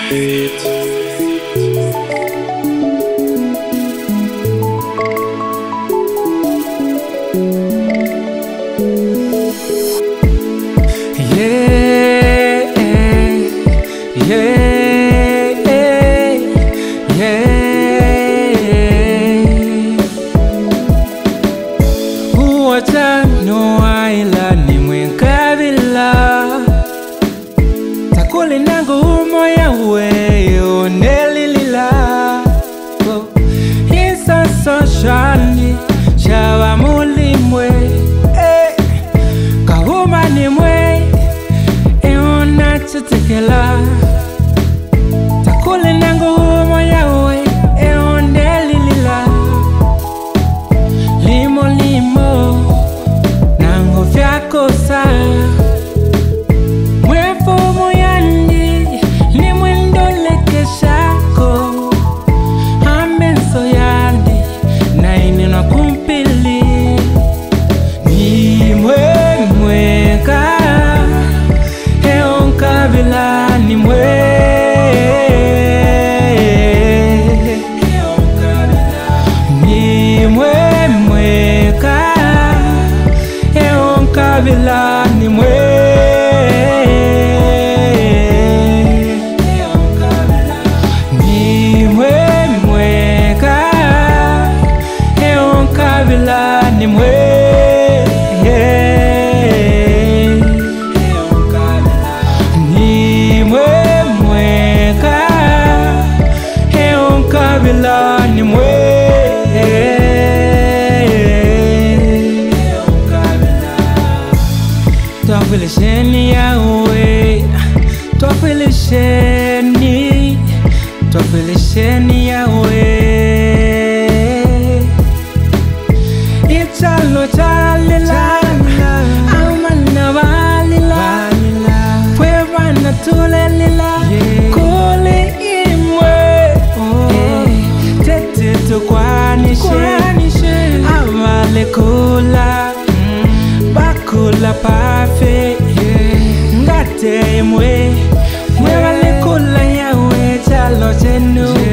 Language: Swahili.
No aila ni Mweka bila takuli nangu moya weyo nelilila Isa soshani shawa mulimwe kahuma nimwe eona chutekela takuli nangu moya weyo nelilila limo limo Kosa mwefumu yandi ni mwendo leke shako amenso yandi na inina kumpili ni Mweka eonka vila ni Mweka Kabila ni Mweka eon kabila ni Mweka eon kabila ni Twafilisheni yawe, twafilisheni yawe Italo talila, amana valila Pwevana tulelila, kule imwe Tete tukwanishe, avale kula Bakula pafe, ngate mwe Mwevale kula yawe chalo chenu